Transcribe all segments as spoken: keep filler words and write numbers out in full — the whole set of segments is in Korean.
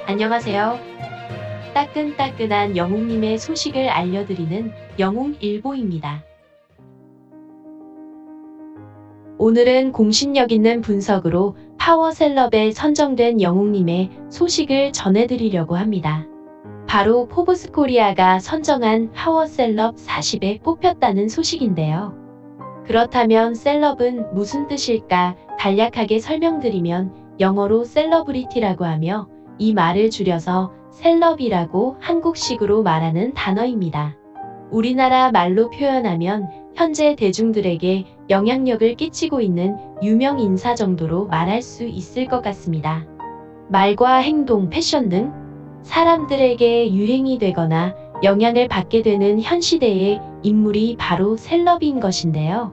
안녕하세요. 따끈따끈한 영웅님의 소식을 알려드리는 영웅일보입니다. 오늘은 공신력 있는 분석으로 파워셀럽에 선정된 영웅님의 소식을 전해드리려고 합니다. 바로 포브스코리아가 선정한 파워셀럽 사십에 뽑혔다는 소식인데요. 그렇다면 셀럽은 무슨 뜻일까 간략하게 설명드리면 영어로 셀러브리티라고 하며 이 말을 줄여서 셀럽이라고 한국식으로 말하는 단어입니다. 우리나라 말로 표현하면 현재 대중들에게 영향력을 끼치고 있는 유명 인사 정도로 말할 수 있을 것 같습니다. 말과 행동, 패션 등 사람들에게 유행이 되거나 영향을 받게 되는 현 시대의 인물이 바로 셀럽인 것인데요.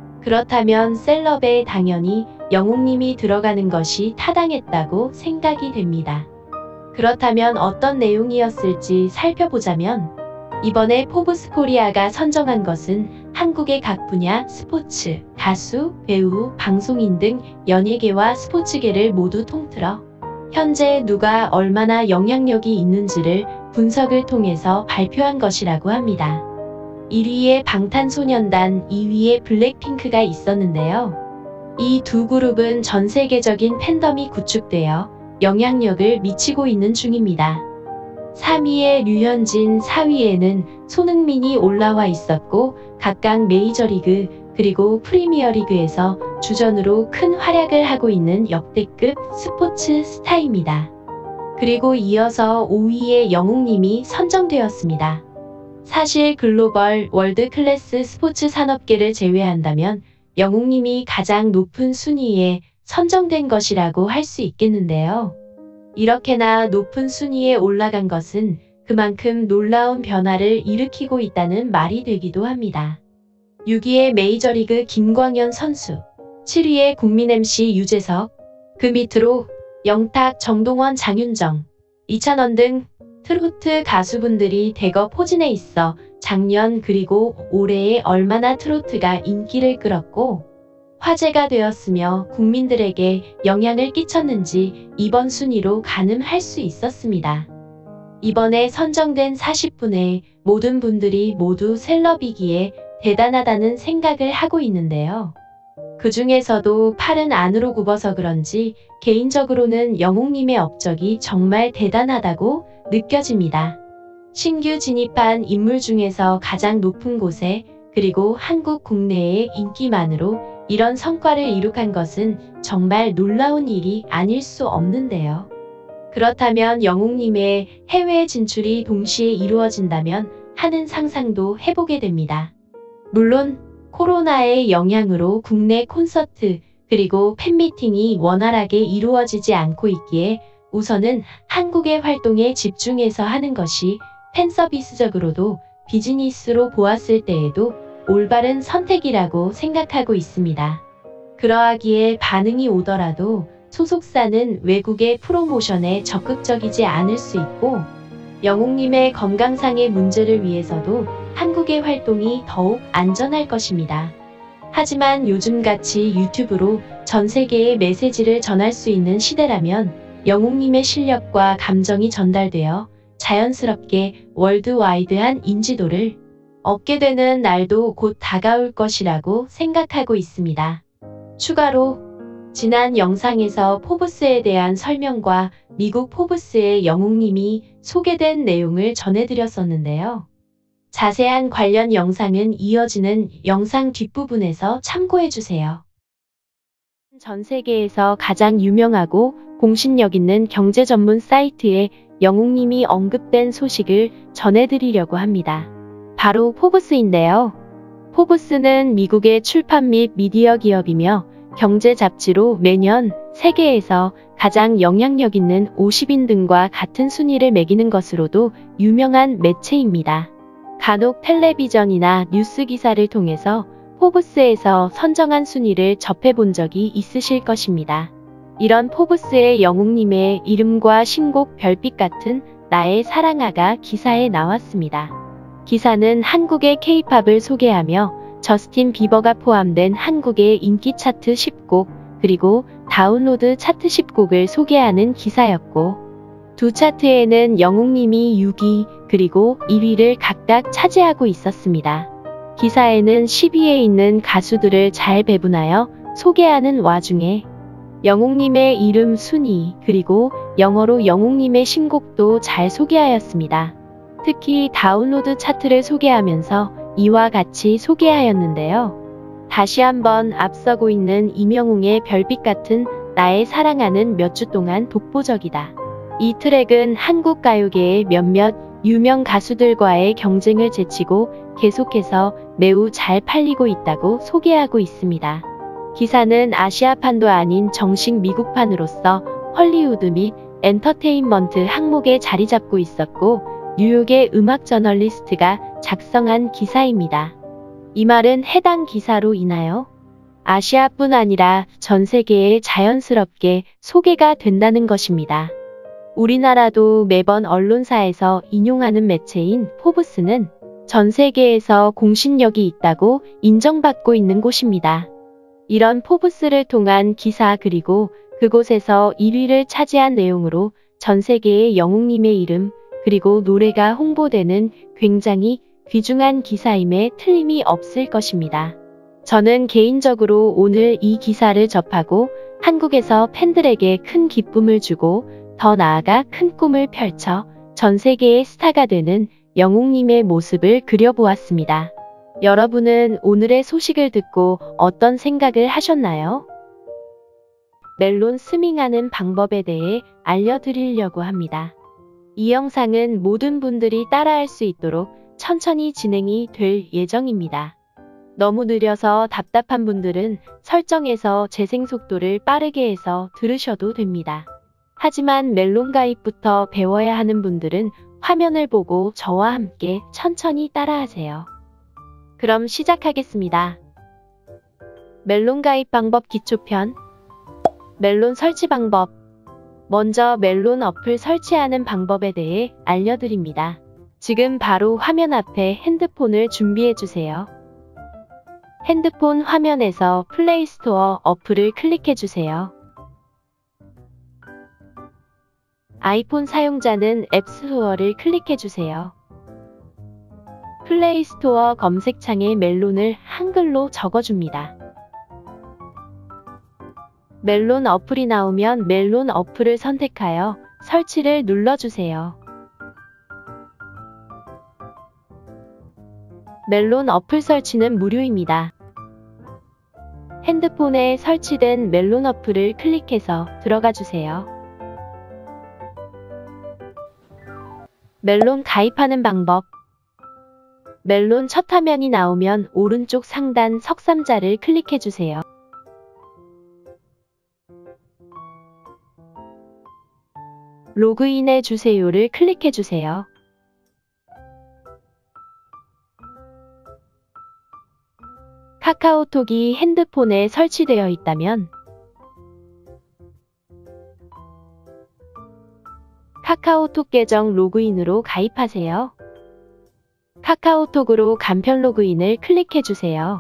그렇다면 셀럽에 당연히 영웅님이 들어가는 것이 타당했다고 생각이 됩니다. 그렇다면 어떤 내용이었을지 살펴보자면 이번에 포브스코리아가 선정한 것은 한국의 각 분야 스포츠, 가수, 배우, 방송인 등 연예계와 스포츠계를 모두 통틀어 현재 누가 얼마나 영향력이 있는지를 분석을 통해서 발표한 것이라고 합니다. 일 위에 방탄소년단, 이 위에 블랙핑크가 있었는데요. 이 두 그룹은 전 세계적인 팬덤이 구축되어 영향력을 미치고 있는 중입니다. 삼 위에 류현진, 사 위에는 손흥민이 올라와 있었고 각각 메이저리그 그리고 프리미어리그에서 주전으로 큰 활약을 하고 있는 역대급 스포츠 스타입니다. 그리고 이어서 오 위에 영웅님이 선정되었습니다. 사실 글로벌 월드 클래스 스포츠 산업계를 제외한다면 영웅님이 가장 높은 순위에 선정된 것이라고 할 수 있겠는데요. 이렇게나 높은 순위에 올라간 것은 그만큼 놀라운 변화를 일으키고 있다는 말이 되기도 합니다. 육 위에 메이저리그 김광현 선수, 칠 위에 국민 엠씨 유재석, 그 밑으로 영탁, 정동원, 장윤정, 이찬원 등 트로트 가수분들이 대거 포진해 있어 작년 그리고 올해에 얼마나 트로트가 인기를 끌었고 화제가 되었으며 국민들에게 영향을 끼쳤는지 이번 순위로 가늠할 수 있었습니다. 이번에 선정된 사십 분의 모든 분들이 모두 셀럽이기에 대단하다는 생각을 하고 있는데요. 그 중에서도 팔은 안으로 굽어서 그런지 개인적으로는 영웅님의 업적이 정말 대단하다고 느껴집니다. 신규 진입한 인물 중에서 가장 높은 곳에 그리고 한국 국내의 인기만으로 이런 성과를 이룩한 것은 정말 놀라운 일이 아닐 수 없는데요. 그렇다면 영웅님의 해외 진출이 동시에 이루어진다면 하는 상상도 해보게 됩니다. 물론 코로나의 영향으로 국내 콘서트 그리고 팬미팅이 원활하게 이루어지지 않고 있기에 우선은 한국의 활동에 집중해서 하는 것이 팬서비스적으로도 비즈니스로 보았을 때에도 올바른 선택이라고 생각하고 있습니다. 그러하기에 반응이 오더라도 소속사는 외국의 프로모션에 적극적이지 않을 수 있고 영웅님의 건강상의 문제를 위해서도 한국의 활동이 더욱 안전할 것입니다. 하지만 요즘같이 유튜브로 전 세계에 메시지를 전할 수 있는 시대라면 영웅님의 실력과 감정이 전달되어 자연스럽게 월드와이드한 인지도를 얻게 되는 날도 곧 다가올 것이라고 생각하고 있습니다. 추가로 지난 영상에서 포브스에 대한 설명과 미국 포브스의 영웅님이 소개된 내용을 전해드렸었는데요. 자세한 관련 영상은 이어지는 영상 뒷부분에서 참고해주세요. 전 세계에서 가장 유명하고 공신력 있는 경제 전문 사이트에 영웅님이 언급된 소식을 전해드리려고 합니다. 바로 포브스인데요. 포브스는 미국의 출판 및 미디어 기업이며 경제 잡지로 매년 세계에서 가장 영향력 있는 오십 인 등과 같은 순위를 매기는 것으로도 유명한 매체입니다. 간혹 텔레비전이나 뉴스 기사를 통해서 포브스에서 선정한 순위를 접해본 적이 있으실 것입니다. 이런 포브스의 영웅님의 이름과 신곡 별빛 같은 나의 사랑아가 기사에 나왔습니다. 기사는 한국의 케이팝을 소개하며 저스틴 비버가 포함된 한국의 인기 차트 십 곡, 그리고 다운로드 차트 십 곡을 소개하는 기사였고 두 차트에는 영웅님이 육 위 그리고 일 위를 각각 차지하고 있었습니다. 기사에는 십 위에 있는 가수들을 잘 배분하여 소개하는 와중에 영웅님의 이름 순위 그리고 영어로 영웅님의 신곡도 잘 소개하였습니다. 특히 다운로드 차트를 소개하면서 이와 같이 소개하였는데요. 다시 한번 앞서고 있는 임영웅의 별빛 같은 나의 사랑하는 몇 주 동안 독보적이다. 이 트랙은 한국 가요계의 몇몇 유명 가수들과의 경쟁을 제치고 계속해서 매우 잘 팔리고 있다고 소개하고 있습니다. 기사는 아시아판도 아닌 정식 미국판으로서 헐리우드 및 엔터테인먼트 항목에 자리 잡고 있었고 뉴욕의 음악 저널리스트가 작성한 기사입니다. 이 말은 해당 기사로 인하여 아시아뿐 아니라 전 세계에 자연스럽게 소개가 된다는 것입니다. 우리나라도 매번 언론사에서 인용하는 매체인 포브스는 전 세계에서 공신력이 있다고 인정받고 있는 곳입니다. 이런 포브스를 통한 기사 그리고 그곳에서 일 위를 차지한 내용으로 전 세계의 영웅님의 이름 그리고 노래가 홍보되는 굉장히 귀중한 기사임에 틀림이 없을 것입니다. 저는 개인적으로 오늘 이 기사를 접하고 한국에서 팬들에게 큰 기쁨을 주고 더 나아가 큰 꿈을 펼쳐 전 세계의 스타가 되는 영웅님의 모습을 그려보았습니다. 여러분은 오늘의 소식을 듣고 어떤 생각을 하셨나요? 멜론 스밍하는 방법에 대해 알려드리려고 합니다. 이 영상은 모든 분들이 따라할 수 있도록 천천히 진행이 될 예정입니다. 너무 느려서 답답한 분들은 설정에서 재생 속도를 빠르게 해서 들으셔도 됩니다. 하지만 멜론 가입부터 배워야 하는 분들은 화면을 보고 저와 함께 천천히 따라하세요. 그럼 시작하겠습니다. 멜론 가입 방법 기초편. 멜론 설치 방법. 먼저 멜론 어플 설치하는 방법에 대해 알려드립니다. 지금 바로 화면 앞에 핸드폰을 준비해주세요. 핸드폰 화면에서 플레이스토어 어플을 클릭해주세요. 아이폰 사용자는 앱스토어를 클릭해주세요. 플레이스토어 검색창에 멜론을 한글로 적어줍니다. 멜론 어플이 나오면 멜론 어플을 선택하여 설치를 눌러주세요. 멜론 어플 설치는 무료입니다. 핸드폰에 설치된 멜론 어플을 클릭해서 들어가주세요. 멜론 가입하는 방법. 멜론 첫 화면이 나오면 오른쪽 상단 석삼자를 클릭해주세요. 로그인해 주세요를 클릭해주세요. 카카오톡이 핸드폰에 설치되어 있다면 카카오톡 계정 로그인으로 가입하세요. 카카오톡으로 간편 로그인을 클릭해주세요.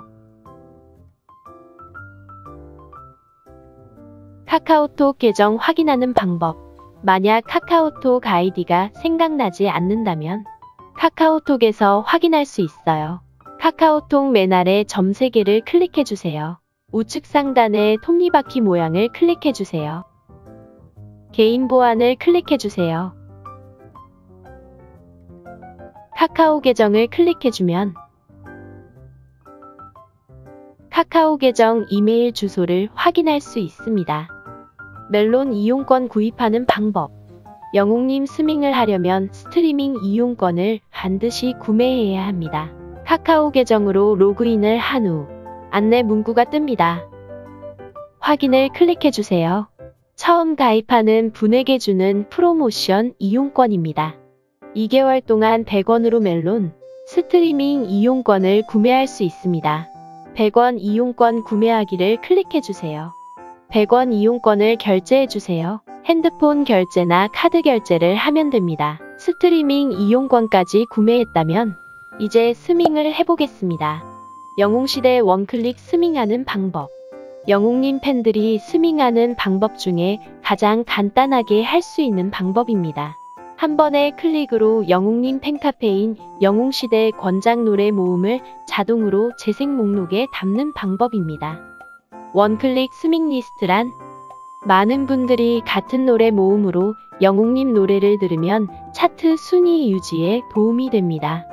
카카오톡 계정 확인하는 방법. 만약 카카오톡 아이디가 생각나지 않는다면 카카오톡에서 확인할 수 있어요. 카카오톡 맨 아래 점 세 개를 클릭해주세요. 우측 상단의 톱니바퀴 모양을 클릭해주세요. 개인 보안을 클릭해주세요. 카카오 계정을 클릭해주면 카카오 계정 이메일 주소를 확인할 수 있습니다. 멜론 이용권 구입하는 방법. 영웅님 스밍을 하려면 스트리밍 이용권을 반드시 구매해야 합니다. 카카오 계정으로 로그인을 한 후 안내 문구가 뜹니다. 확인을 클릭해주세요. 처음 가입하는 분에게 주는 프로모션 이용권입니다. 이 개월 동안 백 원으로 멜론 스트리밍 이용권을 구매할 수 있습니다. 백 원 이용권 구매하기를 클릭해주세요. 백 원 이용권을 결제해주세요. 핸드폰 결제나 카드 결제를 하면 됩니다. 스트리밍 이용권까지 구매했다면 이제 스밍을 해보겠습니다. 영웅시대 원클릭 스밍하는 방법. 영웅님 팬들이 스밍하는 방법 중에 가장 간단하게 할 수 있는 방법입니다. 한 번의 클릭으로 영웅님 팬카페인 영웅시대 권장 노래 모음을 자동으로 재생 목록에 담는 방법입니다. 원클릭 스밍 리스트란 많은 분들이 같은 노래 모음으로 영웅님 노래를 들으면 차트 순위 유지에 도움이 됩니다.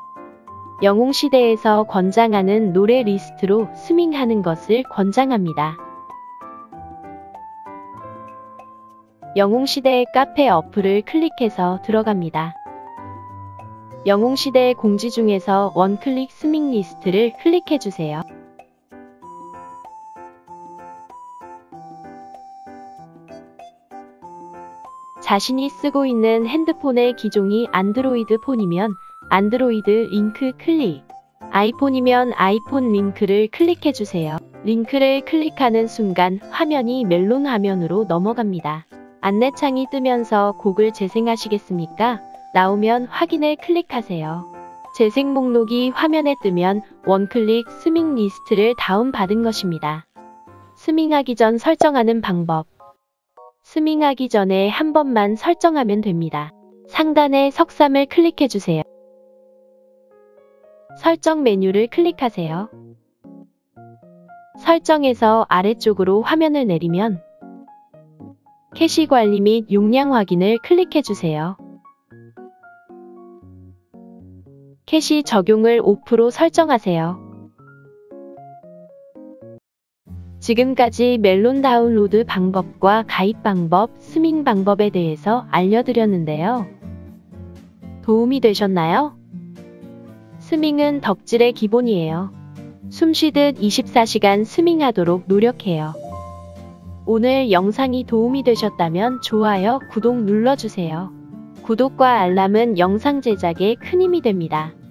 영웅시대에서 권장하는 노래 리스트로 스밍하는 것을 권장합니다. 영웅시대의 카페 어플을 클릭해서 들어갑니다. 영웅시대 공지 중에서 원클릭 스밍 리스트를 클릭해주세요. 자신이 쓰고 있는 핸드폰의 기종이 안드로이드 폰이면 안드로이드 링크 클릭, 아이폰이면 아이폰 링크를 클릭해주세요. 링크를 클릭하는 순간 화면이 멜론 화면으로 넘어갑니다. 안내창이 뜨면서 곡을 재생하시겠습니까? 나오면 확인을 클릭하세요. 재생 목록이 화면에 뜨면 원클릭 스밍 리스트를 다운받은 것입니다. 스밍하기 전 설정하는 방법. 스밍하기 전에 한 번만 설정하면 됩니다. 상단의 석삼을 클릭해주세요. 설정 메뉴를 클릭하세요. 설정에서 아래쪽으로 화면을 내리면 캐시 관리 및 용량 확인을 클릭해주세요. 캐시 적용을 오프로 설정하세요. 지금까지 멜론 다운로드 방법과 가입 방법, 스밍 방법에 대해서 알려드렸는데요. 도움이 되셨나요? 스밍은 덕질의 기본이에요. 숨쉬듯 이십사 시간 스밍하도록 노력해요. 오늘 영상이 도움이 되셨다면 좋아요, 구독 눌러주세요. 구독과 알람은 영상 제작에 큰 힘이 됩니다.